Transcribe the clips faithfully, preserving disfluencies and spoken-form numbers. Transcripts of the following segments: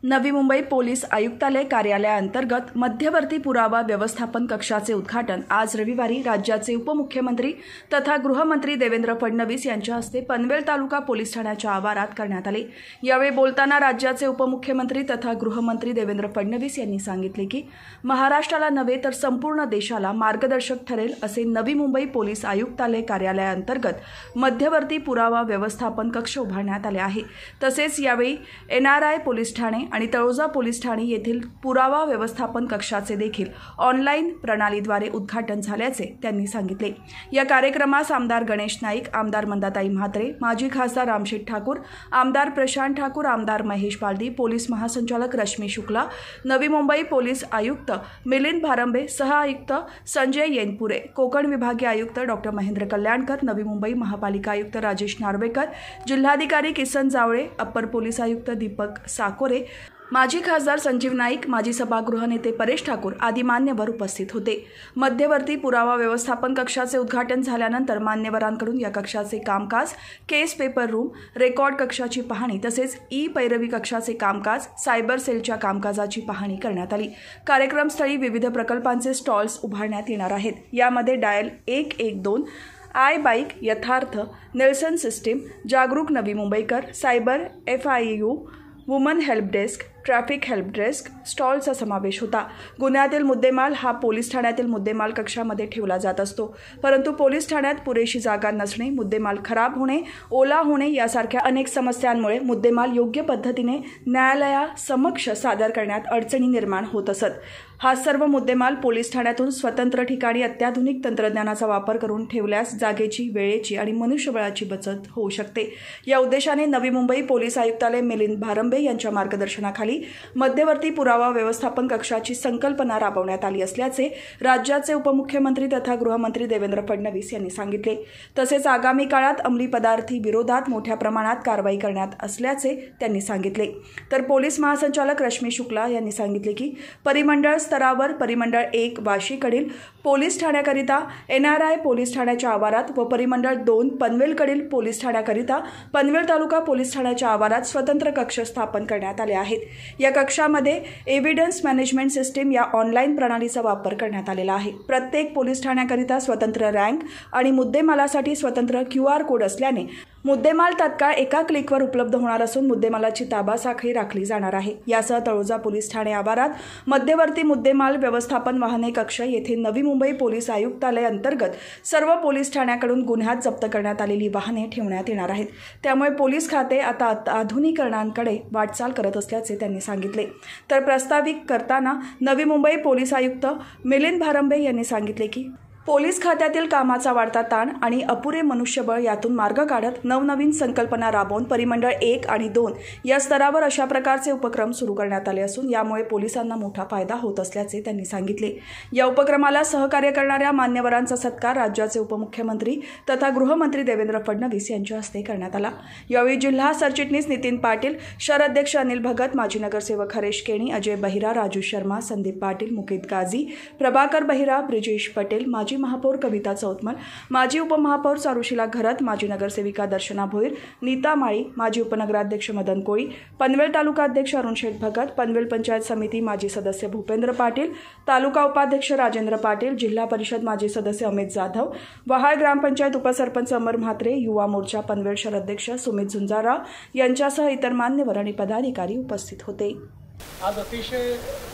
नवी मुंबई पोलीस आयुक्तालय कार्यालयाअंतर्गत मध्यवर्ती पुरावा व्यवस्थापन कक्षाचे उद्घाटन आज रविवारी राज्याचे उपमुख्यमंत्री तथा गृहमंत्री देवेंद्र फडणवीस यांच्या हस्ते पनवेल तालुका पोलीस ठाण्याच्या आवारात करण्यात आले। यावेळी बोलताना राज्याचे उपमुख्यमंत्री तथा गृहमंत्री देवेंद्र फडणवीस यांनी सांगितले की महाराष्ट्राला नव्हे तर संपूर्ण देशाला मार्गदर्शक ठरेल असे नवी मुंबई पोलीस आयुक्तालय कार्यालयाअंतर्गत मध्यवर्ती पुरावा व्यवस्थापन कक्ष उभारण्यात आले आहे। तसेच यावेळी एन आर आय पोलीस ठाणे आणि तळोजा पोलीस ठाणे येथील पुरावा व्यवस्थापन कक्षाचे देखील ऑनलाईन प्रणालीद्वारे उद्घाटन झाल्याचे त्यांनी सांगितले। या कार्यक्रमास आमदार गणेश नाईक, आमदार मंदाताई म्हात्रे, माजी खासदार रामशेठ ठाकूर, आमदार प्रशांत ठाकूर, आमदार महेश बालदी, पोलीस महासंचालक रश्मी शुक्ला, नवी मुंबई पोलीस आयुक्त मिलिंद भारंबे, सह आयुक्त संजय येनपुरे, कोकण विभागीय आयुक्त डॉक्टर महेंद्र कल्याणकर, नवी मुंबई महापालिका आयुक्त राजेश नार्वेकर, जिल्हाधिकारी किसन जावळे, अप्पर पोलीस आयुक्त दीपक साकोरे, माजी खासदार संजीव नाईक, माजी सभागृह नेते परेश ठाकूर आदी मान्यवर उपस्थित होते। मध्यवर्ती पुरावा व्यवस्थापन कक्षाचे उद्घाटन झाल्यानंतर मान्यवरांकडून या कक्षाचे कामकाज, केस पेपर रूम, रेकॉर्ड कक्षाची पाहणी तसेच ई पैरवी कक्षाचे कामकाज, सायबर सेलच्या कामकाजाची पाहणी करण्यात आली। कार्यक्रमस्थळी विविध प्रकल्पांचे स्टॉल्स उभारण्यात येणार आहेत। यामध्ये डायल एक एक दोन, I bike, Yatharth, Nelson system, जागरूक नवी मुंबईकर, cyber, F I U, woman help desk, traffic help desk स्टॉलचा समावेश होता। गुन्ह्यातील मुद्देमाल हा पोलीस ठाण्यातील मुद्देमाल कक्षामध्ये ठेवला जात असतो, परंतु पोलीस ठाण्यात पुरेशी जागा नसणे, मुद्देमाल खराब होणे, ओला होणे यासारख्या अनेक समस्यांमुळे मुद्देमाल योग्य पद्धतीने न्यायालयासमक्ष सादर करण्यात अडचणी निर्माण होत असत। हा सर्व मुद्देमाल पोलीस ठाण्यातून स्वतंत्र ठिकाणी अत्याधुनिक तंत्रज्ञानाचा वापर करून ठेवल्यास जागेची, वेळेची आणि मनुष्यबळाची बचत होऊ शकते। या उद्देशाने नवी मुंबई पोलीस आयुक्तालय मिलिंद भारंबे यांच्या मार्गदर्शनाखाली मध्यवर्ती पुरावा व्यवस्थापन कक्षाची संकल्पना राबवण्यात आली असल्याचे राज्याचे उपमुख्यमंत्री तथा गृहमंत्री देवेंद्र फडणवीस यांनी सांगितले। तसेच आगामी काळात अंमली पदार्थी विरोधात मोठ्या प्रमाणात कारवाई करण्यात असल्याचे त्यांनी सांगितले। तर पोलीस महासंचालक रश्मी शुक्ला यांनी सांगितले की परिमंडळ स्तरावर परिमंडळ एक वाशीकडील पोलीस ठाण्याकरिता एन आर आय पोलीस ठाण्याच्या आवारात व परिमंडळ दोन पनवेलकडील पोलीस ठाण्याकरिता पनवेल तालुका पोलीस ठाण्याच्या आवारात स्वतंत्र कक्ष स्थापन करण्यात आले आहेत। या कक्षामध्ये एव्हिडन्स मॅनेजमेंट सिस्टीम या ऑनलाईन प्रणालीचा वापर करण्यात आलेला आहे। प्रत्येक पोलीस ठाण्याकरिता स्वतंत्र रँक आणि मुद्देमालासाठी स्वतंत्र क्यू आर कोड असल्याने मुद्देमाल तात्काळ एका क्लिकवर उपलब्ध होणार असून मुद्देमालाची ताबा साखळी राखली जाणार आहे। यासह तळोजा पोलीस ठाणे आवारात मध्यवर्ती मुद्देमाल व्यवस्थापन वाहने कक्ष येथे नवी मुंबई पोलीस आयुक्तालय अंतर्गत सर्व पोलीस ठाण्याकडून गुन्ह्यात जप्त करण्यात आलेली वाहने ठेवण्यात येणार आहेत। त्यामुळे पोलीस खाते आता आधुनिकीकरणाकडे वाटचाल करत असल्याचे त्यांनी सांगितले। तर प्रस्तावित करताना नवी मुंबई पोलीस आयुक्त मिलिंद भारंबे यांनी सांगितले की पोलीस खात्यातील कामाचा वाढता ताण आणि अपुरे मनुष्यबळ यातून मार्ग काढत नवनवीन संकल्पना राबवून परिमंडळ एक आणि दोन या स्तरावर अशा प्रकारचे उपक्रम सुरू करण्यात आले असून यामुळे पोलिसांना मोठा फायदा होत असल्याचे त्यांनी सांगितले। या उपक्रमाला सहकार्य करणाऱ्या मान्यवरांचा सत्कार राज्याचे उपमुख्यमंत्री तथा गृहमंत्री देवेंद्र फडणवीस यांच्या हस्ते करण्यात आला। यावेळी जिल्हा सरचिटणीस नितीन पाटील, शहर अध्यक्ष अनिल भगत, माजी नगरसेवक हरेश केणी, अजय बहिरा, राजू शर्मा, संदीप पाटील, मुकेत गाजी, प्रभाकर बहिरा, ब्रिजेश पटेल, माजी महापौर कविता चौतमल, माजी उपमहापौर चारुशीला घरत, माजी नगरसेविका दर्शना भोईर, नीता माळी, माजी उपनगराध्यक्ष मदन कोळी, पनवेल तालुका अध्यक्ष अरुण शेठ भगत, पनवेल पंचायत समिती माजी सदस्य भूपेंद्र पाटील, तालुका उपाध्यक्ष राजेंद्र पाटील, जिल्हा परिषद माजी सदस्य अमित जाधव, वहाळ ग्रामपंचायत उपसरपंच अमर म्हात्रे, युवा मोर्चा पनवेल शहर अध्यक्ष सुमित झुंजारराव यांच्यासह इतर मान्यवर आणि पदाधिकारी उपस्थित होते। आज अतिशय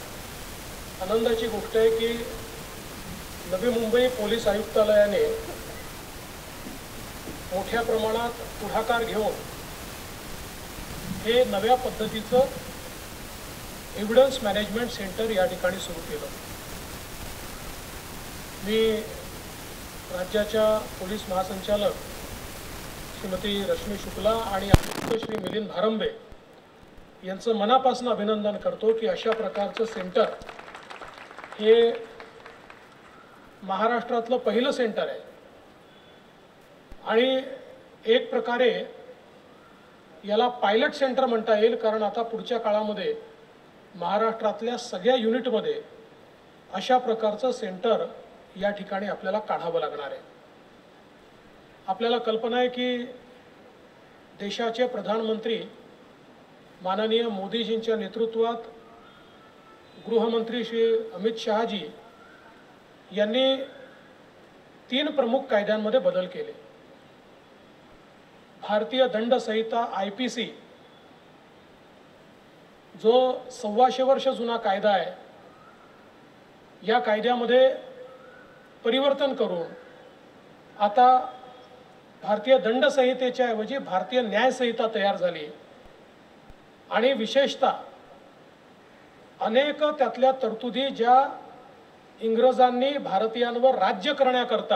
आनंदाची गोष्ट आहे की नवी मुंबई पोलीस आयुक्तालयाने मोठ्या प्रमाणात पुढाकार घेऊन हे नव्या पद्धतीचं एव्हिडन्स मॅनेजमेंट सेंटर या ठिकाणी सुरू केलं। मी राज्याच्या पोलीस महासंचालक श्रीमती रश्मी शुक्ला आणि आयुक्त श्री मिलिंद भारंबे यांचं मनापासून अभिनंदन करतो की अशा प्रकारचं सेंटर हे महाराष्ट्रातलं पहिलं सेंटर आहे आणि एक प्रकारे याला पायलट सेंटर म्हणता येईल, कारण आता पुढच्या काळामध्ये महाराष्ट्रातल्या सगळ्या युनिटमध्ये अशा प्रकारचं सेंटर या ठिकाणी आपल्याला काढावं लागणार आहे। आपल्याला कल्पना आहे की देशाचे प्रधानमंत्री माननीय मोदीजींच्या नेतृत्वात गृहमंत्री श्री अमित शहाजी यांनी तीन प्रमुख कायद्यांमध्ये बदल केले. भारतीय दंड संहिता आय पी सी जो सव्वाशे वर्ष जुना कायदा आहे, या कायद्यामध्ये परिवर्तन करून आता भारतीय दंड संहितेच्या ऐवजी भारतीय न्याय संहिता तयार झाली आणि विशेषतः अनेक त्यातल्या तरतुदी ज्या इंग्रजांनी भारतीयांवर राज्य करण्याकरता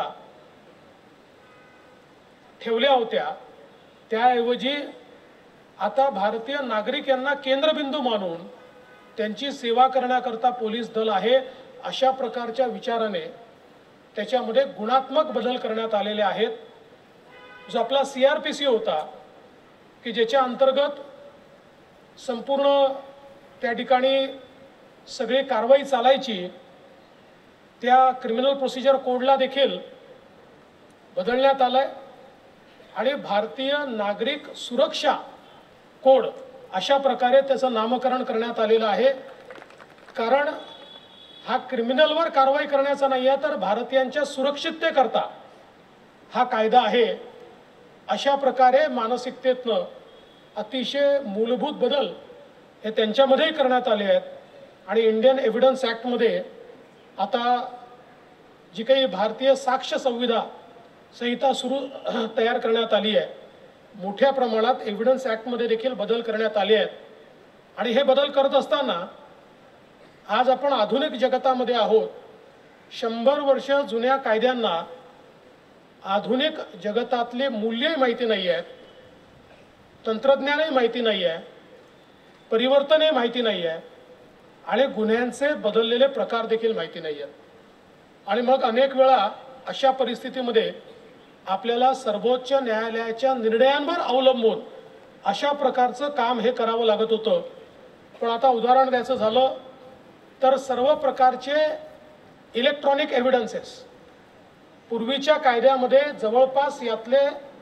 ठेवल्या होत्या, त्याऐवजी आता भारतीय नागरिक यांना केंद्रबिंदू मानून त्यांची सेवा करण्याकरता पोलीस दल आहे, अशा प्रकारच्या विचाराने त्याच्यामध्ये गुणात्मक बदल करण्यात आलेले आहेत. जो आपला सी आर पी सी होता की ज्याच्या अंतर्गत संपूर्ण त्या ठिकाणी सगळी कारवाई चालायची, त्या क्रिमिनल प्रोसिजर कोडला देखील बदलण्यात आलाय आणि भारतीय नागरिक सुरक्षा कोड अशा प्रकारे त्याचं नामकरण करण्यात आलेलं आहे. कारण हा क्रिमिनलवर कारवाई करण्याचा नाही आहे, तर भारतीयांच्या सुरक्षिततेकरता हा कायदा आहे. अशा प्रकारे मानसिकतेतनं अतिशय मूलभूत बदल हे त्यांच्यामध्येही करण्यात आले आहेत. आणि इंडियन एव्हिडन्स ॲक्टमध्ये आता जी काही भारतीय साक्ष संविधा संहिता सुरू तयार करण्यात आली आहे, मोठ्या प्रमाणात एव्हिडन्स ॲक्टमध्ये देखील बदल करण्यात आले आहेत. आणि हे बदल करत असताना आज आपण आधुनिक जगतामध्ये आहोत. शंभर वर्ष जुन्या कायद्यांना आधुनिक जगतातले मूल्यही माहिती नाही आहेत, तंत्रज्ञानही माहिती नाही आहे, परिवर्तनही माहिती नाही आहे आणि गुन्ह्यांचे बदललेले प्रकार देखील माहिती नाही आहेत. आणि मग अनेक वेळा अशा परिस्थितीमध्ये आपल्याला सर्वोच्च न्यायालयाच्या निर्णयांवर अवलंबून अशा प्रकारचं काम हे करावं लागत होतं. पण आता उदाहरण द्यायचं झालं तर सर्व प्रकारचे इलेक्ट्रॉनिक एव्हिडन्सेस, पूर्वीच्या कायद्यामध्ये जवळपास यातले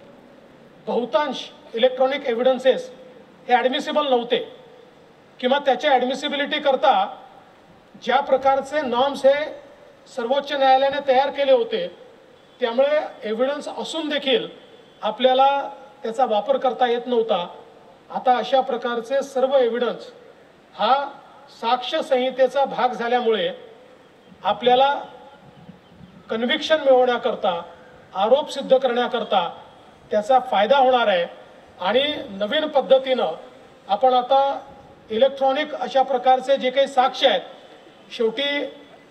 बहुतांश इलेक्ट्रॉनिक एव्हिडन्सेस हे ॲडमिसिबल नव्हते किंवा त्याच्या ॲडमिसिबिलिटी करता ज्या प्रकारचे नॉर्म्स हे सर्वोच्च न्यायालयाने तयार केले होते, त्यामुळे एव्हिडन्स असून देखील आपल्याला त्याचा वापर करता येत नव्हता. आता अशा प्रकारचे सर्व एव्हिडन्स हा साक्ष संहितेचा भाग झाल्यामुळे आपल्याला कन्व्हिक्शन मिळवण्याकरता, आरोप सिद्ध करण्याकरता त्याचा फायदा होणार आहे. आणि नवीन पद्धतीनं आपण आता इलेक्ट्रॉनिक अशा प्रकारचे जे काही साक्ष आहेत, शेवटी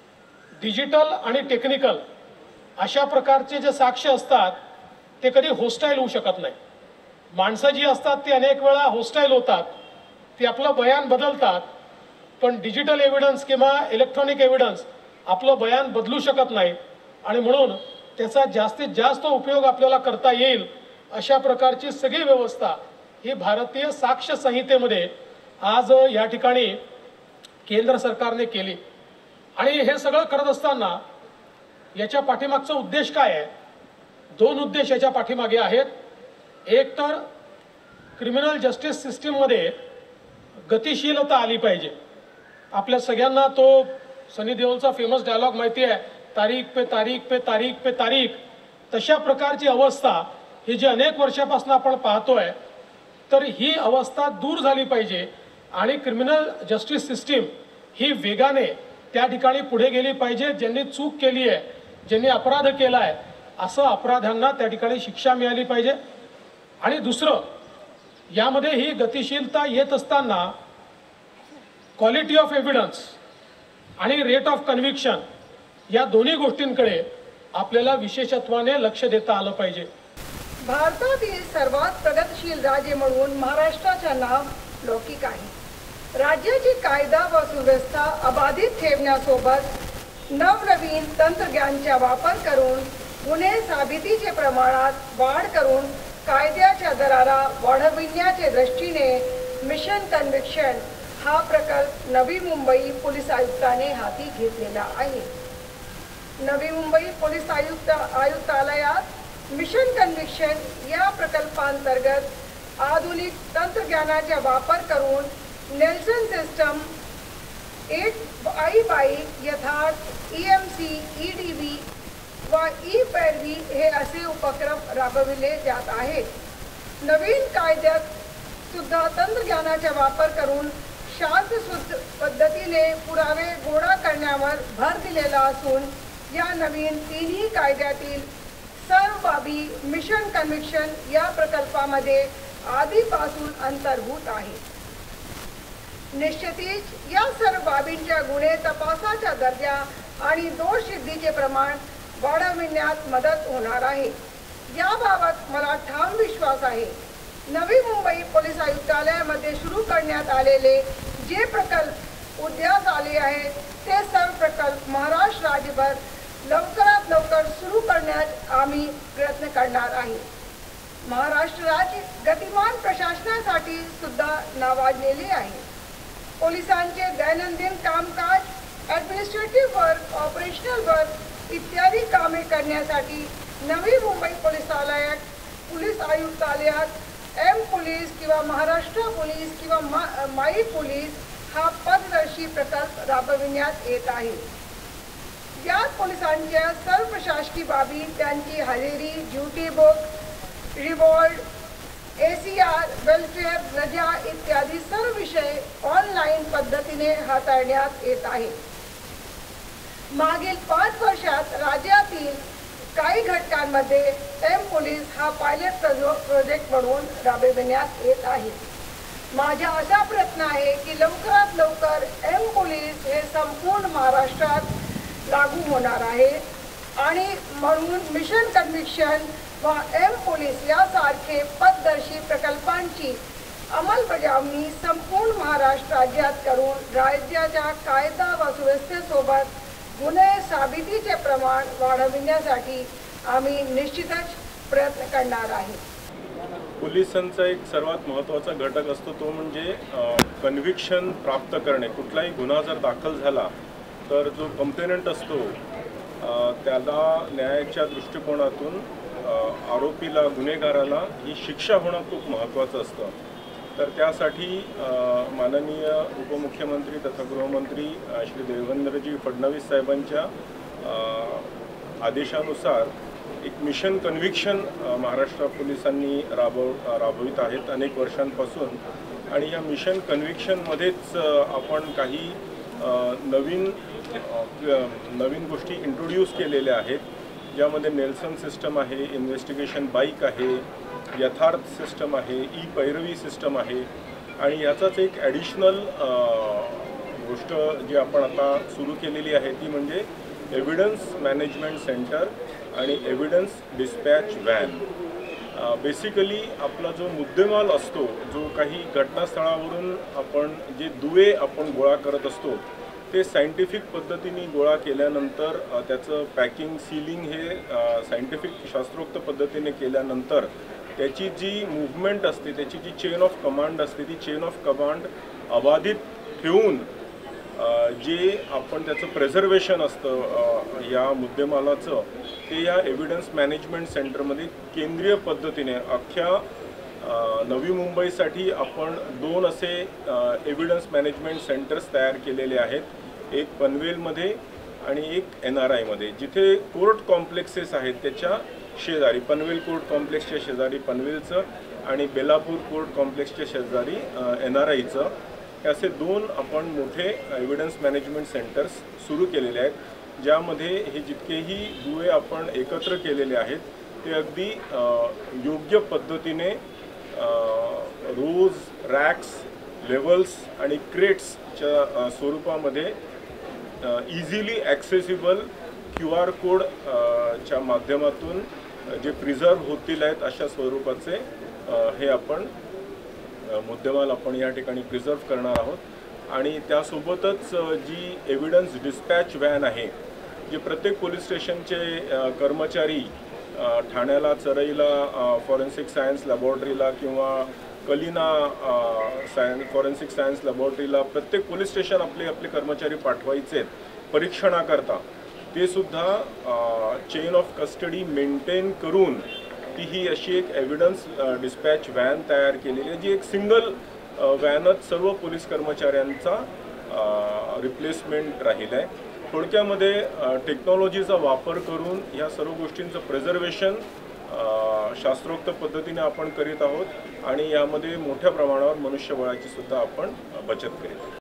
डिजिटल आणि टेक्निकल अशा प्रकारचे जे साक्ष असतात ते कधी होस्टाईल होऊ शकत नाही. माणसं जी असतात ती अनेक वेळा होस्टाईल होतात, ती आपलं बयान बदलतात, पण डिजिटल एव्हिडन्स किंवा इलेक्ट्रॉनिक एव्हिडन्स आपलं बयान बदलू शकत नाही. आणि म्हणून त्याचा जास्तीत जास्त उपयोग आपल्याला करता येईल अशा प्रकारची सगळी व्यवस्था ही भारतीय साक्ष संहितेमध्ये आज या ठिकाणी केंद्र सरकारने केली. आणि हे सगळं करत असताना याच्या पाठीमागचा उद्देश काय आहे? दोन उद्देश याच्या पाठीमागे आहेत. एक तर क्रिमिनल जस्टिस सिस्टीममध्ये गतिशीलता आली पाहिजे. आपल्या सगळ्यांना तो सनी देओलचा फेमस डायलॉग माहिती आहे, तारीख पे तारीख पे तारीख पे तारीख. तशा प्रकारची अवस्था ही जी अनेक वर्षापासून आपण पाहतोय, तर ही अवस्था दूर झाली पाहिजे आणि क्रिमिनल जस्टिस सिस्टीम ही वेगाने त्या ठिकाणी पुढे गेली पाहिजे. ज्यांनी चूक केली आहे, ज्यांनी अपराध केला आहे, असं अपराध्यांना त्या ठिकाणी शिक्षा मिळाली पाहिजे. आणि दुसरं, यामध्ये ही गतिशीलता येत असताना क्वालिटी ऑफ एव्हिडन्स आणि रेट ऑफ कन्व्हिक्शन या दोन्ही गोष्टींकडे आपल्याला विशेषत्वाने लक्ष देता आलं पाहिजे. भारतातील सर्वात प्रगतशील राज्य म्हणून महाराष्ट्राचे नाव लौकिक आहे. राज्याची कायदा व सुव्यवस्था अबाधित ठेवण्यासोबत नवनवीन तंत्रज्ञानाचा वापर करून गुन्हे साबितीचे प्रमाणात वाढ करून कायद्याच्या दरारा वाढविण्याच्या दृष्टीने मिशन कन्व्हिक्शन हा प्रकल्प नवी मुंबई पोलीस आयुक्ताने हाती घेतलेला आहे. नवी मुंबई पोलीस आयुक्त आयुक्तालयात मिशन कन्व्हिक्शन या प्रकल्पांतर्गत आधुनिक तंत्रज्ञानाचा वापर करून Nelson system, eight I bike, Yatharth, E M C, E D V व ई पैरवी हे असे उपक्रम राबविले जात आहेत. नवीन कायद्यात सुद्धा तंत्रज्ञानाचा वापर करून शास्त्रशुद्ध पद्धतीने पुरावे गोळा करण्यावर भर दिलेला असून या नवीन तिन्ही कायद्यातील सर्व बाबी मिशन कन्व्हिक्शन या प्रकल्पामध्ये आधीपासून अंतर्भूत आहे. निश्चितच या सर्व बाबींच्या गुन्हे तपासाचा दर्जा आणि दोष सिद्धीचे प्रमाण वाढविण्यात मदत होणार आहे. याबाबत मला ठाम विश्वास आहे. नवी मुंबई पोलीस आयुक्तालयामध्ये सुरू करण्यात आलेले जे प्रकल्प उद्यास आले आहेत ते सर्व प्रकल्प महाराष्ट्र राज्यभर लवकरात लवकर सुरू करण्यात आम्ही प्रयत्न करणार आहे. महाराष्ट्र राज्य गतिमान प्रशासनासाठी सुद्धा नावाजलेले आहे. पोलिसांचे दैनंदिन कामकाज, ॲडमिनिस्ट्रेटिव्ह वर्क, ऑपरेशनल वर्क इत्यादी कामे करण्यासाठी नवी मुंबई पोलीस आयुक्तालयात पोलीस आयुक्तालयात एम पोलीस किंवा महाराष्ट्र पोलीस किंवा मा माई पोलीस हा पददर्शी प्रकल्प राबविण्यात येत आहे. यात पोलिसांच्या सर्व प्रशासकीय बाबी, त्यांची हजेरी, duty book, reward, A C R, welfare, रजा इत्यादी सर्व विषय ऑनलाईन पद्धतीने हाताळण्यात येत आहे. मागील पाच वर्षात राज्यातील काही घटकांमध्ये एम पोलीस हा पायलट प्रोजेक्ट म्हणून राबविण्यात येत आहे. माझा असा प्रयत्न आहे की लवकरात लवकर एम पोलीस हे संपूर्ण महाराष्ट्रात लागू होणार आहे आणि म्हणून मिशन कन्व्हिक्शन व एम पोलीस यासारखे पददर्शी प्रकल्पांची अंमलबजावणी संपूर्ण महाराष्ट्र राज्यात करून राज्याच्या कायदा व सुव्यवस्थेसोबत गुन्हे साबितीचे प्रमाण वाढविण्यासाठी आम्ही निश्चितच प्रयत्न करणार आहे. पोलिसांचा एक सर्वात महत्त्वाचा घटक असतो तो म्हणजे कन्व्हिक्शन प्राप्त करणे. कुठलाही गुन्हा जर दाखल झाला तर जो कंप्लेनंट असतो त्याला न्यायाच्या दृष्टिकोनातून आरोपीला, गुन्हेगाराला ही शिक्षा होणं खूप महत्त्वाचं असतं. तर त्यासाठी माननीय उपमुख्यमंत्री तथा गृहमंत्री श्री देवेंद्रजी फडणवीस साहेबांच्या आदेशानुसार एक मिशन कन्व्हिक्शन महाराष्ट्र पोलिसांनी राबव राबवित आहेत अनेक वर्षांपासून. आणि या मिशन कन्व्हिक्शनमध्येच आपण काही नवीन नवीन गोष्टी इंट्रोड्यूस केलेल्या आहेत, ज्यामध्ये नेल्सन सिस्टम आहे, इन्व्हेस्टिगेशन बाईक आहे, यथार्थ सिस्टम आहे, ई पैरवी सिस्टम आहे. आणि याचाच एक ॲडिशनल गोष्ट जी आपण आता सुरू केलेली आहे ती म्हणजे एव्हिडन्स मॅनेजमेंट सेंटर आणि एव्हिडन्स डिस्पॅच व्हॅन. बेसिकली आपला जो मुद्देमाल असतो, जो काही घटनास्थळावरून आपण जे दुवे आपण गोळा करत असतो ते सायंटिफिक पद्धतीने गोळा केल्यानंतर त्याचं पॅकिंग, सीलिंग हे सायंटिफिक शास्त्रोक्त पद्धतीने केल्यानंतर त्याची जी मूव्हमेंट असते, त्याची जी चेन ऑफ कमांड असते, ती चेन ऑफ कमांड अबाधित ठेवून जे आपण त्याचं प्रेझर्वेशन असतं या मुद्देमालाचं ते या एव्हिडन्स मॅनेजमेंट सेंटरमध्ये केंद्रीय पद्धतीने अख्ख्या नवी मुंबईसाठी आपण दोन असे एव्हिडन्स मॅनेजमेंट सेंटर्स तयार केलेले आहेत. एक पनवेलमध्ये आणि एक एन आर आयमध्ये, जिथे कोर्ट कॉम्प्लेक्सेस आहेत त्याच्या शेजारी, पनवेल कोर्ट कॉम्प्लेक्सच्या शेजारी पनवेलचं आणि बेलापूर कोर्ट कॉम्प्लेक्सच्या शेजारी एन आर आयचं, हे असे दोन आपण मोठे एव्हिडन्स मॅनेजमेंट सेंटर्स सुरू केलेले आहेत, ज्यामध्ये हे जितकेही दुवे आपण एकत्र केलेले आहेत ते अगदी योग्य पद्धतीने रोज, रॅक्स, लेवल्स आणि क्रेट्सच्या स्वरूपामध्ये इझिली ॲक्सेसिबल क्यू आर कोडच्या माध्यमातून जे प्रिझर्व होतील आहेत अशा स्वरूपाचे हे आपण मुद्देमाल आपण या ठिकाणी प्रिझर्व करणार आहोत. आणि त्यासोबतच जी एव्हिडन्स डिस्पॅच व्हॅन आहे, जे प्रत्येक पोलीस स्टेशनचे कर्मचारी ठाण्याला, चरईला फॉरेन्सिक सायन्स लॅबॉरेटरीला किंवा कलिना सायन्स फॉरेन्सिक सायन्स लॅबॉरेटरीला प्रत्येक पोलीस स्टेशन आपले आपले कर्मचारी पाठवायचे आहेत परीक्षणाकरता, ते सुद्धा चेन ऑफ कस्टडी मेंटेन करून ती ही अशी एक एव्हिडन्स डिस्पॅच व्हॅन तयार केलेली आहे, जी एक सिंगल व्हॅनच सर्व पोलीस कर्मचाऱ्यांचा रिप्लेसमेंट राहील आहे. थोडक्यामध्ये टेक्नॉलॉजीचा वापर करून ह्या सर्व गोष्टींचं प्रिझर्वेशन शास्त्रोक्त पद्धतीने आपण करीत आहोत आणि यामध्ये मोठ्या प्रमाणावर मनुष्यबळाची सुद्धा आपण बचत करीत आहोत.